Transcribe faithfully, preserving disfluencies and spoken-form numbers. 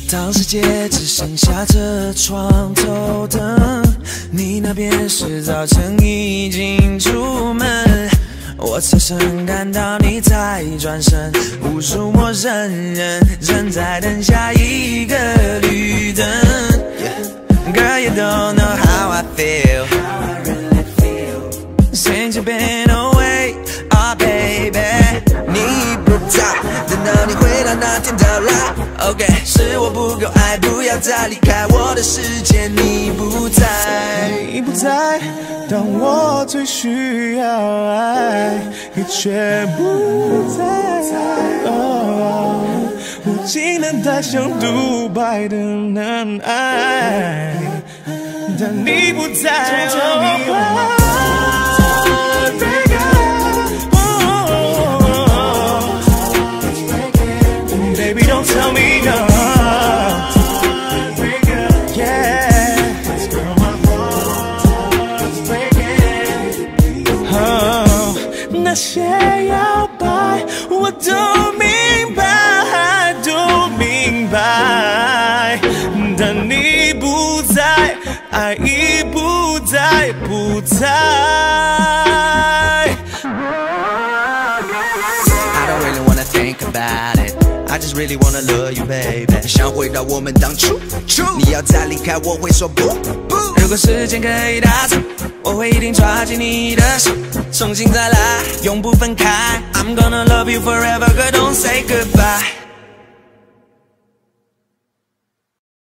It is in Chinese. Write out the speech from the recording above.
当世界只剩下这床头灯，你那边是早晨已经出门，我侧身看到你在转身，无数陌生人正在等下一个绿灯。Yeah. Girl, you don't know how I feel. Since you've been away, oh baby. 你不在，等到你回来那天到来。OK， 是我不够爱，不要再离开我的世界。你不在， 你不在，当我最需要爱，你却不在。哦，无尽等待像独白的难挨，但你不在。哦 Baby, don't tell me no. Yeah. Oh, 那些摇摆，我都明白，都明白。但你不在，爱已不在，不在。 I don't really wanna think about it. I just really wanna love you, baby. 想回到我们当初，你要再离开，我会说不不。如果时间可以倒转，我会一定抓紧你的手，重新再来，永不分开。I'm gonna love you forever, girl, don't say goodbye.